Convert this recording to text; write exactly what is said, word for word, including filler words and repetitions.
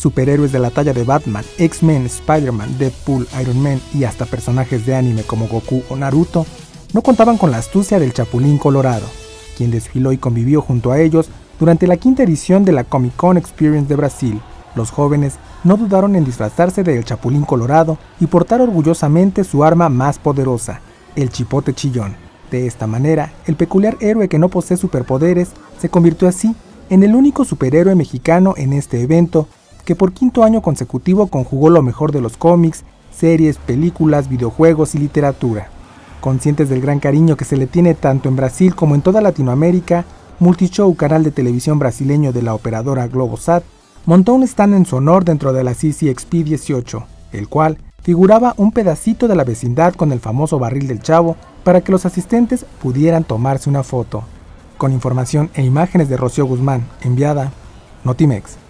superhéroes de la talla de Batman, X-Men, Spider-Man, Deadpool, Iron Man y hasta personajes de anime como Goku o Naruto, no contaban con la astucia del Chapulín Colorado, quien desfiló y convivió junto a ellos durante la quinta edición de la Comic Con Experience de Brasil. Los jóvenes no dudaron en disfrazarse del Chapulín Colorado y portar orgullosamente su arma más poderosa, el Chipote Chillón. De esta manera, el peculiar héroe que no posee superpoderes se convirtió así en el único superhéroe mexicano en este evento, que por quinto año consecutivo conjugó lo mejor de los cómics, series, películas, videojuegos y literatura. Conscientes del gran cariño que se le tiene tanto en Brasil como en toda Latinoamérica, Multishow, canal de televisión brasileño de la operadora Globosat, montó un stand en su honor dentro de la C C X P dieciocho, el cual figuraba un pedacito de la vecindad con el famoso barril del Chavo para que los asistentes pudieran tomarse una foto. Con información e imágenes de Rocío Guzmán, enviada Notimex.